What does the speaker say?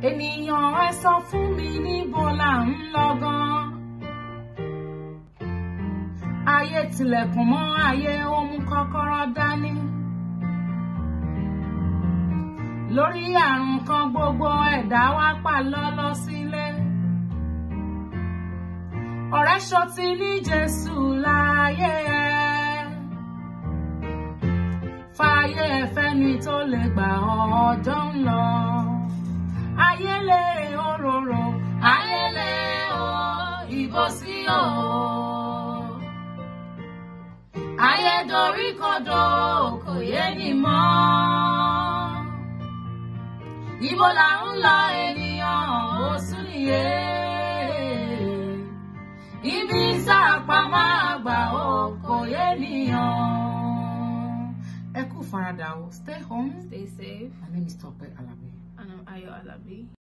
Ènìyàn ẹ sọ fún mi níbo là ń lọ gan. Ayé tilẹ̀kùn mọ́ ayé ó mú kọ́kọ́rọ́ dání. Lórí àrùn kan gbogbo ẹ̀dá wá pa lọ́lọ́ sílé. Ọ̀rẹ́ ṣọtí ní Jésù láyé ẹ. Fàyè ẹ̀fẹ́ ni tó lè gbà ọjọ́ ń lọ. Ayélé òróró, ayélé o, ìbò sí o. Ayédorí kodò kò yé ni mọ́. Ibo là ń lọ ènìyàn ó sún nìyé. Ibi ìsàpamọ́ àgbà o kò yé nìyàn. Ẹ kú faradà o. Stay home. Stay safe. My name is Tope Alabi. And I'm Ayo Alabi.